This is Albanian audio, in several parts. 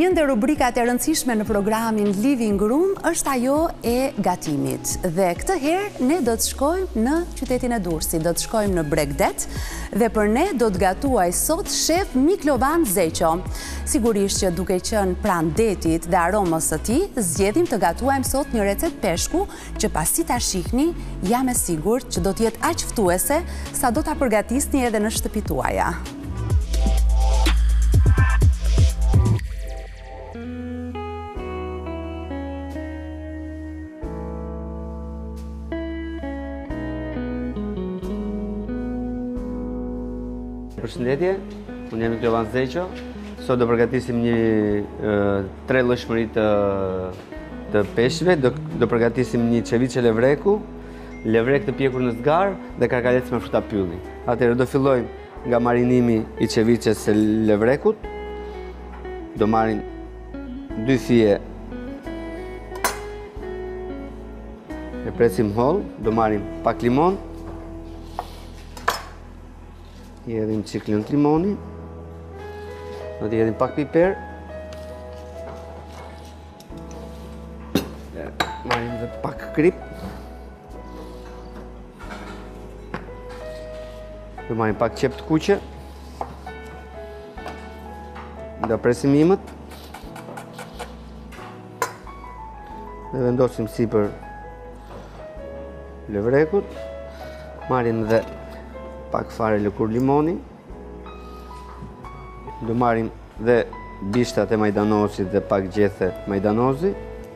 Një ndër rubrikat e rëndësishme në programin Living Room është ajo e gatimit. Dhe këtë herë ne do të shkojmë në qytetin e Durrësit, do të shkojmë në Bregdet dhe për ne do të gatuaj sot shef Miklovan Zeqo. Sigurisht që duke qenë pranë detit dhe aromës së tij, zgjedhim të gatuajmë sot një recet peshku që pasi ta shihni, jam e sigurt që do të jetë aq ftuese sa do ta përgatisni edhe në shtëpitë tuaja. Përshëndetje, unë jam Miklovan Zeqo. Sot do përgatisim tre llojshmëri të peshqve. Do përgatisim një ceviche levreku, levrek të pjekur në zgar dhe karkalecë me fruta pylli. Atëherë do fillojmë nga marinimi i ceviches së levrekut. Do marrim 2 fije e presim holl, do marrim pak limon. I edhim ciklën të limoni, do t'i edhim pak piper, marrim dhe pak krip, do marrim pak qep të kuqe, do presim imët, dhe vendosim sipër levrekut, marrim dhe pak fare lëkur limoni, do marrim dhe bishtat e majdanosit dhe pak gjethe majdanozi,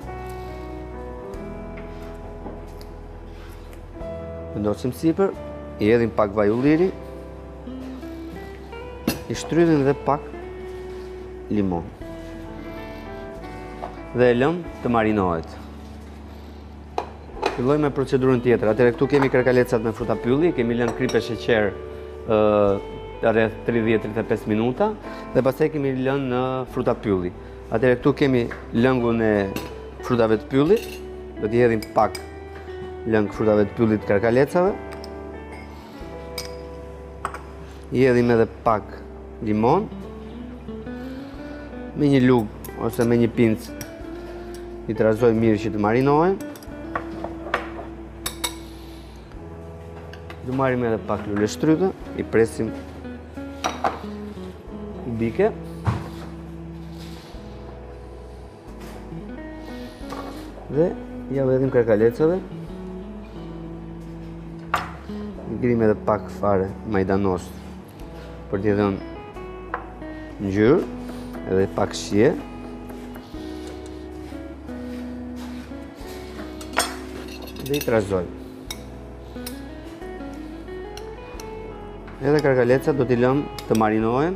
vendosim sipër, i edhim pak vaj ulliri, i shtrydhim dhe pak limon dhe e lëm të marinohet. Fillojmë me procedurën tjetër. Atëherë këtu kemi karkalecat me fruta pylli, kemi lënë krip e sheqer rreth 30-35 minuta dhe pastaj kemi lënë në fruta pylli. Atëherë këtu kemi lëngun e frutave të pyllit. Do t'i hedhim pak lëng frutave të pyllit karkalecave. I hedhim edhe pak limon. Me një lugë ose me një pincë i trazoj mirë që të marinohen. Do marrim edhe pak lule shtrydhe, i presim kubike. Dhe ja u edhim karkalecave. I ngrim edhe pak fare majdanos për t'i dhënë ngjyrë, edhe pak shije. Dhe i trazoj. Edhe karkalecat do t'i lëm të marinohen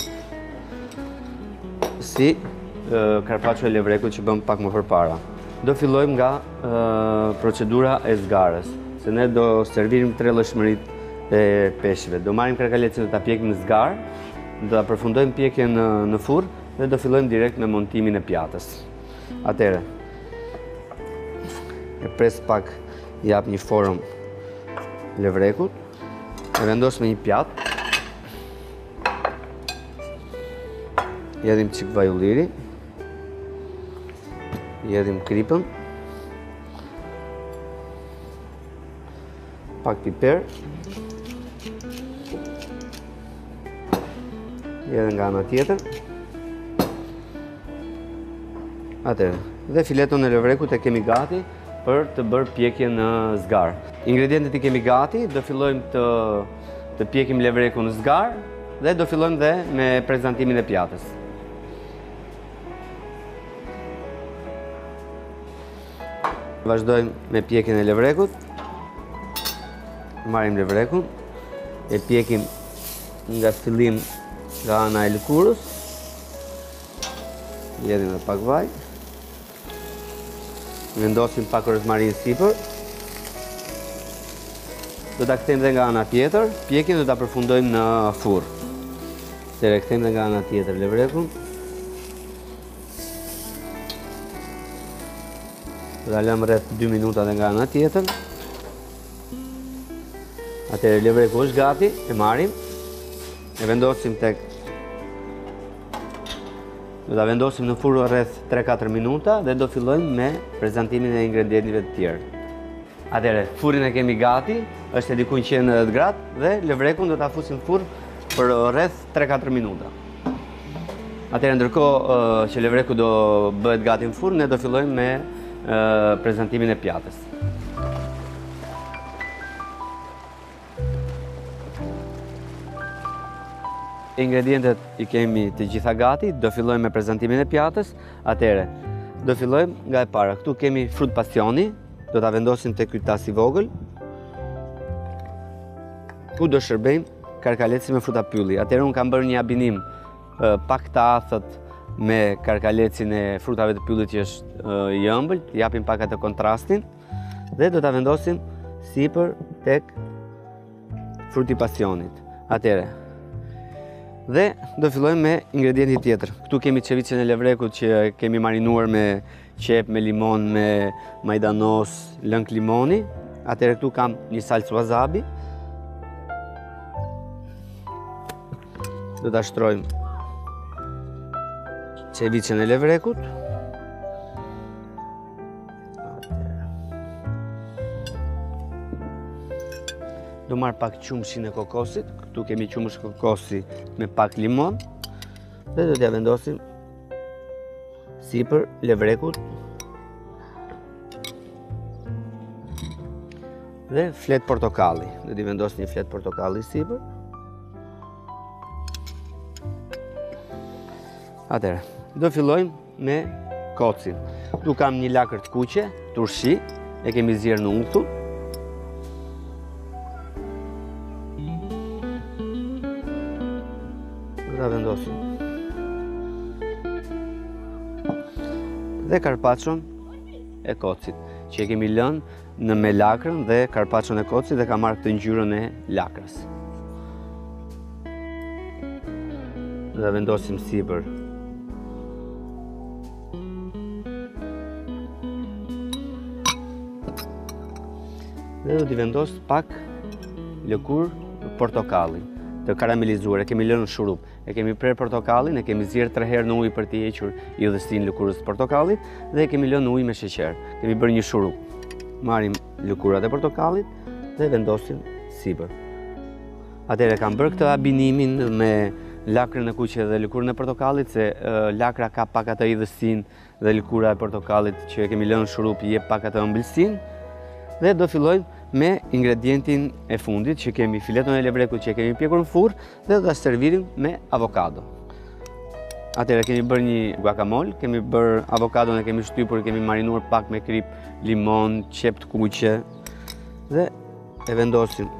si carpaccio e levrekut që bëm pak më përpara. Do fillojmë nga procedura e zgarës, se ne do servirim tre llojshmëritë e peshqve. Do marrim karkalecën dhe ta pjekim në zgarë, do ta përfundojmë pjekjen në furr dhe do fillojmë direkt me montimin e pjatës. Atëherë, e pres pak, jap një formë levrekut, e vendos me një pjatë. I edhim qik vaj ulliri, i edhim kripën, pak piper, i edhim nga ana tjetër. Atëherë, dhe fileton e levrekut e kemi gati për të bërë pjekje në zgarë. Ingredientet i kemi gati, do fillojmë të pjekim levrekun në zgarë dhe do fillojmë dhe me prezantimin e pjatës. Vazhdojmë me pjekjen e levrekut. Marrim levrekun, e pjekim nga fillim nga ana e lëkurës. I edhim edhe pak vaj. Vendosim pak rozmarin sipër. Do ta kthejmë dhe nga ana tjetër, pjekjen do ta përfundojmë në furr. Atëherë kthejmë dhe nga ana tjetër levrekun. Do ta lëm rreth 2 minuta dhe nga ana tjetër. Atëherë levreku është gati, e marrim, e vendosim tek Do ta vendosim në furrë rreth 3-4 minuta dhe do fillojmë me prezantimin e ingredientëve të tjerë. Atëherë, furrin e kemi gati, është e diku 190 gradë dhe levrekun do ta fusim në furrë për rreth 3-4 minuta. Atëherë, ndërkohë që levreku do bëhet gati në furrë, ne do fillojmë me prezantimin e pjatës. Ingredientet i kemi të gjitha gati, do fillojmë me prezantimin e pjatës. Atëherë, do fillojmë nga e para. Këtu kemi frut pasioni, do ta vendosim te ky tas i vogël. Ku do shërbejmë karkaleci me fruta pylli. Atëherë unë kam bërë një abinim pak të athët me karkalecin e frutave të pyllit që është i ëmbël, japim pak atë kontrastin dhe do ta vendosim sipër tek fruti pasionit. Atëherë, dhe do fillojmë me ingredienti tjetër. Këtu kemi çevicën e levrekut që kemi marinuar me qep, me limon, me majdanos, lëng limoni. Atëherë këtu kam një salcë wasabi. Do ta shtrojmë çevicën e levrekut. Do marr pak qumshin e kokosit, këtu kemi qumësh kokosi me pak limon dhe do t'ja vendosim sipër levrekut dhe flet portokalli. Do t'i vendos një flet portokalli sipër. Atëherë, do fillojmë me kocin. Këtu kam një lakër të kuqe, turshi, e kemi zjerë në ungëtu. Ta vendosim. Dhe karpacon e kocit, që e kemi lënë në me lakrën dhe karpacon e kocit dhe ka marrë këtë ngjyrën e lakrës. Dhe vendosim sipër. Dhe do t'i vendos pak lëkurë portokalli të karamelizuar, e kemi lënë në shurup. E kemi prerë portokallin, e kemi zjerë 3 herë në ujë për t'i hequr idhësinë lëkurës të portokallit dhe e kemi lënë në ujë me sheqer. Kemi bërë një shurup. Marrim lëkurat e portokallit dhe vendosim sipër. Atëherë kam bërë këtë abinimin me lakrën e kuqe dhe lëkurën e portokallit, se lakra ka pak atë idhësinë dhe lëkura e portokallit që e kemi lënë në shurup i jep pak atë ëmbëlsinë. Dhe do fillojmë me ingredientin e fundit, që kemi fileton e levrekut që kemi pjekur në furrë dhe do ta servirim me avokado. Atëherë kemi bërë një guacamole, kemi bërë avokadon e kemi shtypur, kemi marinuar pak me krip, limon, qep të kuqe dhe e vendosim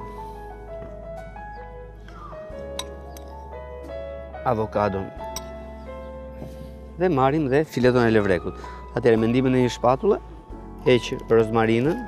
avokadon dhe marrim dhe fileton e levrekut. Atëherë me ndihmën e një shpatulle heq rozmarinën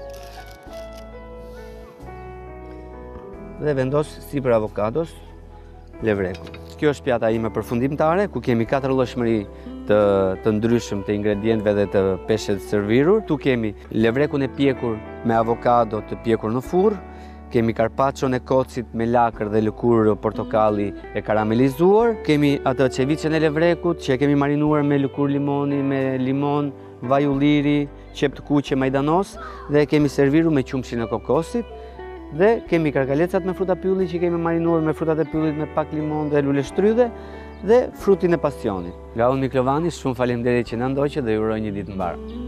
dhe vendos sipër avokados levrekun. Kjo është pjata ime përfundimtare, ku kemi 4 llojshmëri të ndryshëm të ingredientëve dhe të peshqit të servirur. Tu kemi levrekun e pjekur me avokado të pjekur në furrë, kemi karpaccion e kocit me lakër dhe lëkurë portokalli e karamelizuar, kemi atë ceviçen e levrekut që e kemi marinuar me lëkurë limoni, me limon, vaj ulliri, qep të kuqe, majdanos dhe kemi serviru me qumshin e kokosit. Dhe kemi karkalecat me fruta pylli që kemi marinuar me frutat e pyllit me pak limon dhe lule shtrydhe dhe frutin e pasionit. Nga unë Miklovani, shumë faleminderit që na ndoqët dhe ju uroj një ditë të mbarë.